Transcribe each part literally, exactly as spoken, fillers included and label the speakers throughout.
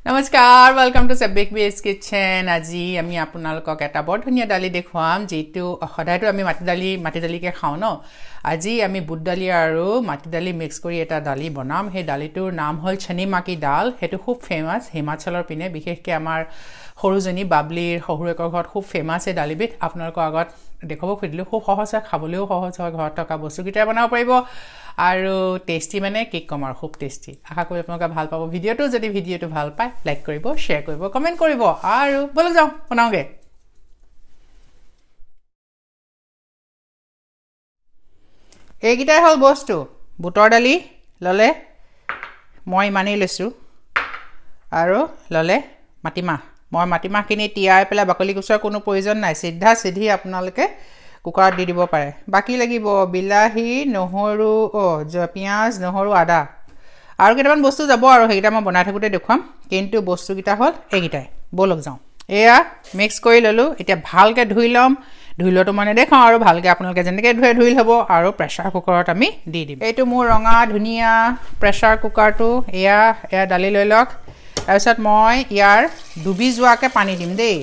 Speaker 1: নমস্কাৰ welcome to সেবিক বেস কিচেন আজি আমি আপোনালোকক এটা বৰ ধুনীয়া দালি দেখুৱাম যেটো সদায়টো আমি মাটি দালি মাটি দালিকে খাওঁ ন আজি আমি বুট দালি আৰু মাটি দালি মিক্স কৰি এটা দালি বনাম হে দালিটোৰ নাম হ'ল Chane মাকি দাল হেতু খুব ফেমাস হিমাচলৰ পিনে বিশেষকৈ আমাৰ সৰুজনী বাবলিৰ শহুৰেকৰ ঘৰত খুব ফেমাস এই দালিবিধ আপোনালোকৰ আগত দেখাব খুজিলো খুব সহজ খাবলৈও সহজ হয় ঘৰত থকা বস্তুকিটা বনাব পাৰিব আৰু টেস্টি মানে কেক কমাৰ খুব টেস্টি আশা কৰো আপোনালোকে ভাল পাব ভিডিওটো যদি ভিডিওটো ভাল পায় লাইক কৰিব শেয়াৰ কৰিব কমেন্ট কৰিব আৰু বলক যাও বনাওগে এইগিটাই হল বস্তু বুটৰ দালি ললে মই মানি লৈছো আৰু ললে মাটিমাহ মই মাটিমাহখিনি তিয়াই পেলা বাকলি গুছাৰ কোনো প্ৰয়োজন নাই সিধা সিধি আপোনালোকে কুকাৰত দি দিব পাৰে বাকি লাগিব বিলাহী নহৰু ও পিয়াজ নহৰু আদা আৰু কেইটামান বস্তু যাব আৰু হেইটা মই বনাই থাকোতে দেখুৱাম কিন্তু বস্তুকিটা হল এইগিটাই বলক যাও এয়া মিক্স কৰি ললো এতিয়া ভালকে ধুই লম ধুইলটো মানে দেখাও আৰু ভালকে আপোনালোকে যেনেকৈ ধুই ধুইল হ'ব আৰু প্ৰেছাৰ কুকাৰত আমি দি দিম এইটো মোৰ ৰঙা ধুনিয়া প্ৰেছাৰ কুকাৰটো এয়া এয়া দালি লৈ লওক তাৰপিছত মই ইয়াৰ ডুবি যোৱাকে পানী দিম দেই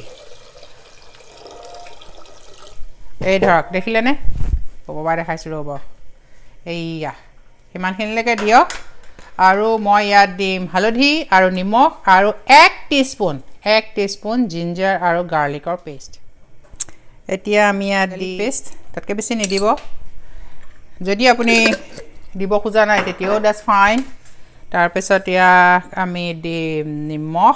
Speaker 1: এই ধৰক দেখিলেনে কববা দেখাইছো ৰব এইয়া হিমানখিনিলৈকে দিয়ক আৰু মই ইয়াত দিম হালধি আৰু নিমখ আৰু এক টিস্পুন এক টিস্পুন জিঞ্জাৰ আৰু গাৰ্লিকৰ পেষ্ট এতিয়া আমি ইয়াত দি পেষ্ট তাতকে বেছি নিদিব যদি আপুনি দিব খোজা নাই তেতিয়াও দ্যাটস ফাইন তাৰপিছত ইয়া আমি দিম নিমখ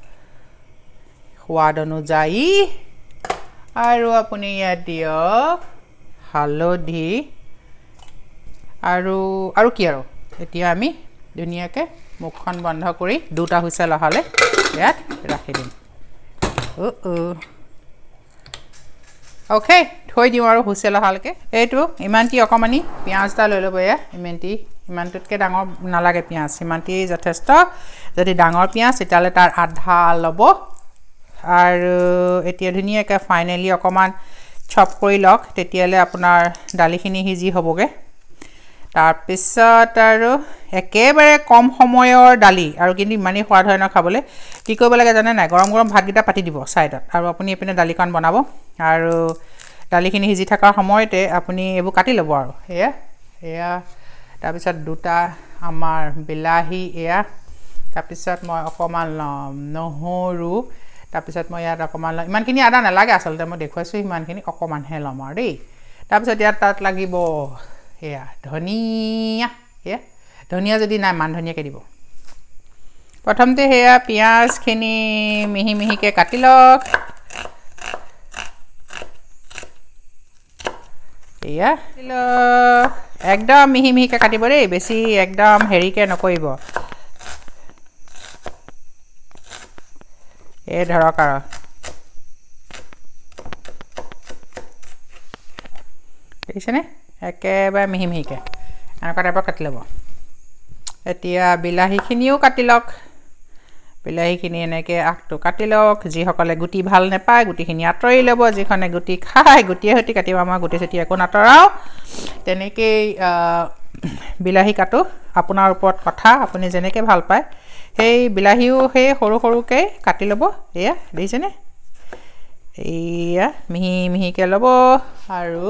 Speaker 1: সোৱাদ অনুযায়ী আৰু আপুনি ইয়াত দিয়ক হালধি আৰু আৰু কি আৰু এতিয়া আমি ধুনীয়াকৈ মুখখন বন্ধ কৰি দুটা হুইসেল লহালে ইয়াত ৰাখি দিম ও ও ওকে থৈ দিম আৰু হুইসেল লহালকে এইটো ইমানটি অকমানি পিয়াজটা লৈ ল'ব এয়া ইমানটি ইমানটুতকে ডাঙৰ নালাগে পিয়াজ ইমানটি যথেষ্ট যদি ডাঙৰ পিয়াজ তেতিয়ালে তাৰ আধা ল'ব আৰু এতিয়া ধুনীয়াকৈ ফাইনালি অকমান চপ কৰি লওক তেতিয়ালে আপোনাৰ দালিখিনি হিজি হ'বগে তাৰ পিছত আৰু একেবাৰে কম সময়ৰ দালি আৰু কিন্তু ইমানই সোৱাদ হয় ন খাবলৈ কি কৰিব লাগে জানে নাই গৰম গৰম ভাতকিটা পাতি দিব সাইডত আৰু আপুনি এপিনে দালিখন বনাব আৰু দালিখিনি হিজি থকাৰ সময়তে আপুনি এবোৰ কাটি ল'ব আৰু এয়া এয়া তাৰ পিছত দুটা আমাৰ বিলাহী এয়া তাৰ পিছত মই অকমান লম নহৰু তাৰ পিছত মই ইয়াত অকমান ইমানখিনি আদা নালাগে আসলতে মই দেখুৱাইছো ইমানখিনি অকমান হে লম আৰু দেই তাৰ পিছত ইয়াত তাত লাগিব এয়া ধনিয়া এয়া ধনিয়া যদি নাই মান ধনিয়াকে দিব প্ৰথমতে হেয়া পিয়াজখিনি মিহি মিহিকে কাটি লওক এয়া একদম মিহি মিহিকে কাটিব দেই বেছি একদম হেৰিকে নকৰিব এই ধৰক আৰু দেখিছেনে একেবাৰে মিহি মিহিকে এনেকুৱা টাইপৰ কাটি ল'ব এতিয়া বিলাহীখিনিও কাটি লওক বিলাহীখিনি এনেকে আগটো কাটি লওক যিসকলে গুটি ভাল নেপায় গুটিখিনি আঁতৰি ল'ব যিখনে গুটি খায় গুটিয়ে হতি কাটিব আমাৰ গুটি সতি একো নাতৰাও তেনেকৈ বিলাহী কাটো আপোনাৰ ওপৰত কথা আপুনি যেনেকৈ ভাল পায় সেই বিলাহীও সেই সৰু সৰুকৈ কাটি ল'ব এয়া দেখিছেনে এয়া মিহি মিহিকৈ ল'ব আৰু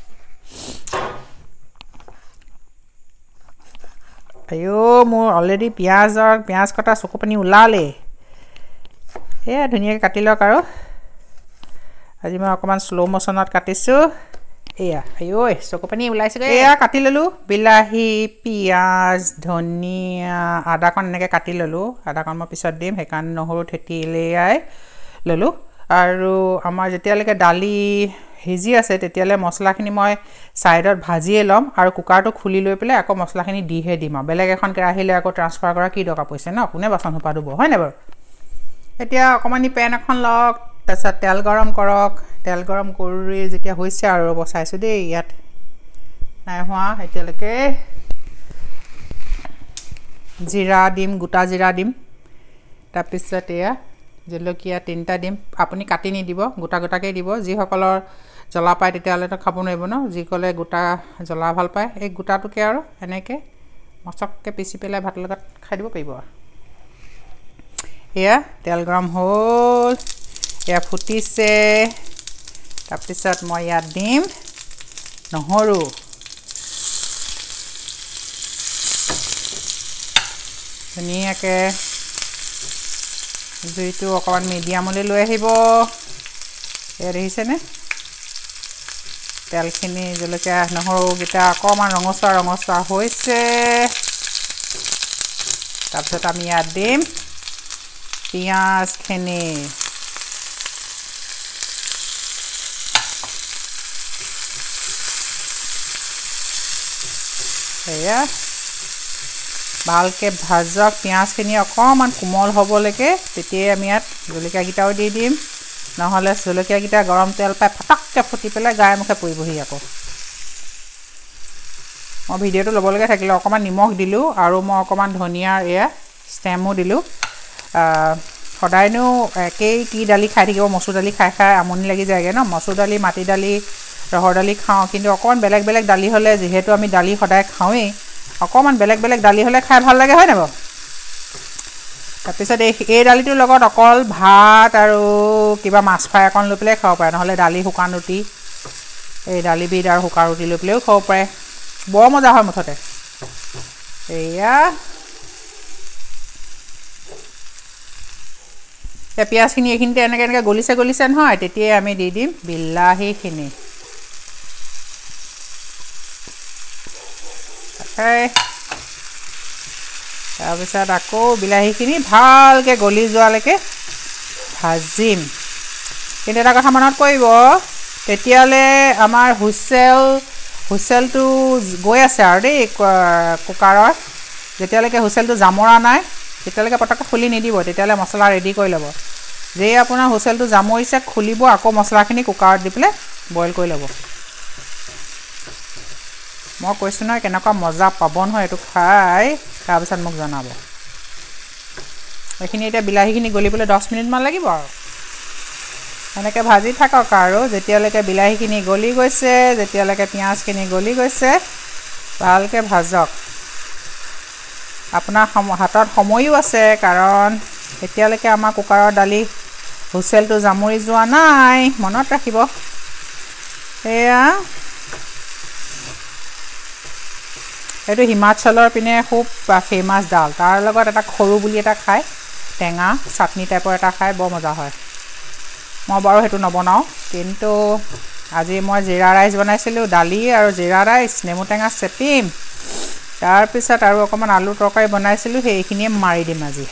Speaker 1: আয়ো মোৰ অলৰেডি পিয়াজৰ পিয়াজ কটা চকু পানী ওলালে এয়া ধুনীয়াকৈ কাটি লওক আৰু আজি মই অকমান স্লো মোশনত কাটিছো এয়া আয়ো চকু পানী ওলাইছে এয়া কাটি ললো বিলাহী পিয়াজ ধনিয়া আদাকণ এনেকৈ কাটি ললো আদাকণ মই পিছত দিম হেকান নহৰু থেতি লেয়াই ললো আৰু আমাৰ যেতিয়ালৈকে দালি হিজি আছে তেতিয়ালে মছলাখিনি মই সাইডত ভাজিয়ে লম আৰু কুকাৰটো খুলি লৈ পেলাই আকৌ মছলাখিনি দিহে দিম বেলেগ এখন কেৰাহীলে আকৌ ট্ৰান্সফাৰ কৰা কি দৰকাৰ পইছে ন কোনে বাচন হোপা দুব হয় না বাৰু এতিয়া অকমানি পেন এখন লওক তাৰপিছত তেল গৰম কৰক তেল গৰম কৰি যেতিয়া হৈছে আৰু বসাইছো দেই ইয়াত নাই হোৱা এতিয়ালৈকে জিৰা দিম গোটা জিৰা দিম তাৰপিছত এয়া জলকীয়া তিনটা দিম আপুনি কাটি নি দিব গোটা গোটাকে দিব যি সকলৰ জ্বলা পায় তেতিয়ালে তো খাব নোৱাৰিব ন যি কলে গোটা জ্বলা ভাল পায় এই গোটাটোকে আৰু এনেকে মচককে পিছি পেলাই ভাতৰ লগত খাই দিব পাৰিব এয়া তেল গৰম হ'ল এয়া ফুটিছে তাৰপিছত মই ইয়াত দিম নহৰু ধুনীয়াকৈ জুইটো অকণমান মিডিয়ামলৈ লৈ আহিব এয়া দেখিছেনে তেলখিনি জলকীয়া নহৰুকেইটা অকণমান ৰঙচুৱা ৰঙচুৱা হৈছে তাৰপিছত আমি ইয়াত দিম পিঁয়াজখিনি এয়া ভালকৈ ভাজক পিঁয়াজখিনি অকণমান কোমল হ'বলৈকে তেতিয়াই আমি ইয়াত জলকীয়াকেইটাও দি দিম নহ'লে জলকীয়াকেইটা গৰম তেল পাই ফটককৈ ফুটি পেলাই গায়ে মুখে পৰিবহি আকৌ মই ভিডিঅ'টো ল'বলগীয়া থাকিলে অকণমান নিমখ দিলোঁ আৰু মই অকণমান ধনিয়াৰ এয়া ষ্টেমো দিলোঁ সদায়নো একেই কি দালি খাই থাকিব মচুৰ দালি খাই খাই আমনি লাগি যায়গৈ ন মচুৰ দালি মাটি দালি ৰহৰ দালি খাওঁ কিন্তু অকণমান বেলেগ বেলেগ দালি হ'লে যিহেতু আমি দালি সদায় খাওঁৱেই অকণমান বেলেগ বেলেগ দালি হ'লে খাই ভাল লাগে হয় নাই বাৰু তাৰপিছত এই এই দালিটোৰ লগত অকল ভাত আৰু কিবা মাছ ফ্ৰাই অকণ লৈ পেলাই খাব পাৰে নহ'লে দালি শুকান ৰুটি এই দালিবিধ আৰু শুকান ৰুটি লৈ পেলাইও খাব পাৰে বৰ মজা হয় মুঠতে এয়া এই পিঁয়াজখিনি এইখিনিতে এনেকৈ এনেকৈ গলিছে গলিছে নহয় তেতিয়াই আমি দি দিম বিলাহীখিনি তাৰপিছত আকৌ বিলাহীখিনি ভালকৈ গলি যোৱালৈকে ভাজিম কিন্তু এটা কথা মনত কৰিব তেতিয়ালৈ আমাৰ হুইচেল হুইচেলটো গৈ আছে আৰু দেই কুকাৰত যেতিয়ালৈকে হুইচেলটো জামৰা নাই তেতিয়ালৈকে পটককৈ খুলি নিদিব তেতিয়ালৈ মছলা ৰেডি কৰি ল'ব যেই আপোনাৰ হুইচেলটো জামৰিছে খুলিব আকৌ মছলাখিনি কুকাৰত দি পেলাই বইল কৰি ল'ব মই কৈছোঁ নহয় কেনেকুৱা মজা পাব নহয় এইটো খাই তাৰপিছত মোক জনাব এইখিনি এতিয়া বিলাহীখিনি গলিবলৈ দহ মিনিটমান লাগিব আৰু এনেকৈ ভাজি থাকক আৰু যেতিয়ালৈকে বিলাহীখিনি গলি গৈছে যেতিয়ালৈকে পিঁয়াজখিনি গলি গৈছে ভালকৈ ভাজক আপোনাৰ হাতত সময়ো আছে কাৰণ এতিয়ালৈকে আমাৰ কুকাৰৰ দালি হুইচেলটো জামুৰি যোৱা নাই মনত ৰাখিব এয়া এইটো হিমাচলৰ পিনে খুব ফেমাছ ডাল তাৰ লগত এটা খৰু বুলি এটা খায় টেঙা চাটনি টাইপৰ এটা খায় বৰ মজা হয় মই বাৰু সেইটো নবনাওঁ কিন্তু আজি মই জিৰা ৰাইচ বনাইছিলোঁ দালি আৰু জিৰা ৰাইচ নেমু টেঙা চেপিম তাৰপিছত আৰু অকণমান আলু তৰকাৰী বনাইছিলোঁ সেইখিনিয়ে মাৰি দিম আজি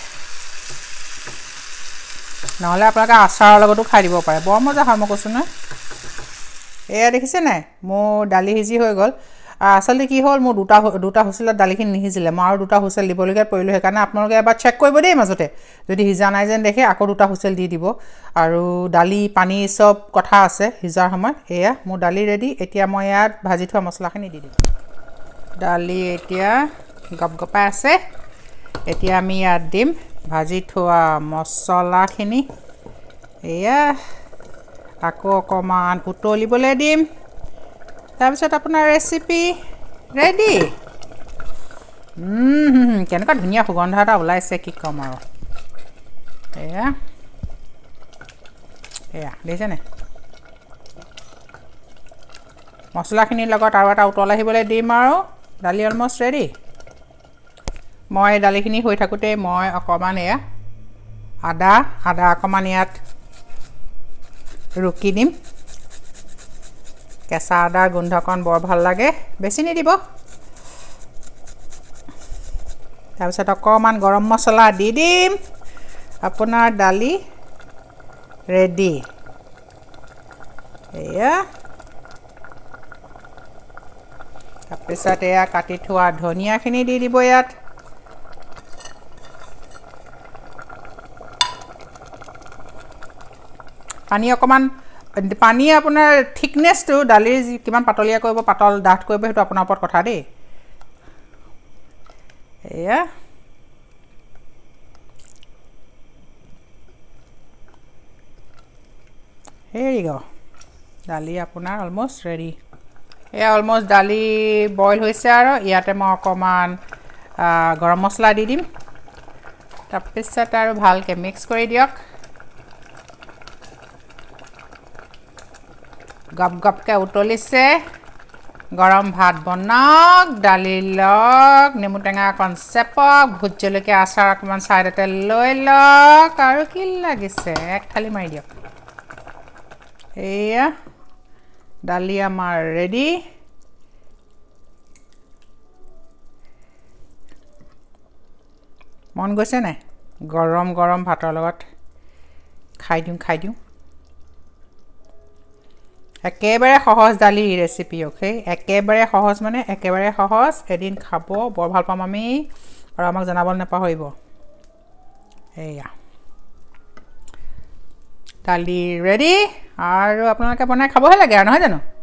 Speaker 1: নহ'লে আপোনালোকে আচাৰৰ লগতো খাই দিব পাৰে বৰ মজা হয় মই কৈছোঁ নহয় এয়া দেখিছে নাই মোৰ দালি সিজি হৈ গ'ল আচলতে কি হ'ল মোৰ দুটা দুটা হুইচেলত দালিখিনি নিসিজিলে মই আৰু দুটা হুইচেল দিবলগীয়া পৰিলোঁ সেইকাৰণে আপোনালোকে এবাৰ চেক কৰিব দেই মাজতে যদি সিজা নাই যেন দেখে আকৌ দুটা হুইচেল দি দিব আৰু দালি পানী চব কথা আছে সিজাৰ সময়ত এয়া মোৰ দালি ৰেডি এতিয়া মই ইয়াত ভাজি থোৱা মছলাখিনি দি দিম দালি এতিয়া গপগপাই আছে এতিয়া আমি ইয়াত দিম ভাজি থোৱা মছলাখিনি এয়া আকৌ অকণমান উতলিবলৈ দিম তাৰপিছত আপোনাৰ ৰেচিপি ৰেডি কেনেকুৱা ধুনীয়া সুগন্ধ এটা ওলাইছে কি ক'ম আৰু এয়া এয়া দেখিছেনে মছলাখিনিৰ লগত আৰু এটা উতল আহিবলৈ দিম আৰু দালি অলমষ্ট ৰেডি মই দালিখিনি হৈ থাকোঁতে মই অকণমান এয়া আদা আদা অকণমান ইয়াত ৰুকি দিম কেঁচা আদাৰ গোন্ধকণ বৰ ভাল লাগে বেছি নিদিব তাৰপিছত অকণমান গৰম মছলা দি দিম আপোনাৰ দালি ৰেডি এয়া তাৰপিছত এয়া কাটি থোৱা ধনিয়াখিনি দি দিব ইয়াত পানী অকণমান পানী আপোনাৰ থিকনেছটো দালিৰ কিমান পাতলীয়া কৰিব পাতল ডাঠ কৰিব সেইটো আপোনাৰ ওপৰত কথা দেই এয়া হেৰি গ দালি আপোনাৰ অলমষ্ট ৰেডি এয়া অলমষ্ট দালি বইল হৈছে আৰু ইয়াতে মই অকণমান গৰম মছলা দি দিম তাৰপিছত আৰু ভালকৈ মিক্স কৰি দিয়ক গপ গপকৈ উতলিছে গৰম ভাত বনাওক দালি লওক নেমু টেঙা অকণ চেপক ভোট জলকীয়া আচাৰ অকণমান ছাইডতে লৈ লওক আৰু কি লাগিছে এক থালি মাৰি দিয়ক এয়া দালি আমাৰ ৰেডি মন গৈছে নাই গৰম গৰম ভাতৰ লগত খাই দিওঁ খাই দিওঁ একেবাৰে সহজ দালি ৰেচিপি অ'কে একেবাৰে সহজ মানে একেবাৰে সহজ এদিন খাব বৰ ভাল পাম আমি আৰু আমাক জনাবলৈ নাপাহৰিব এয়া দালি ৰেডি আৰু আপোনালোকে বনাই খাবহে লাগে আৰু নহয় জানো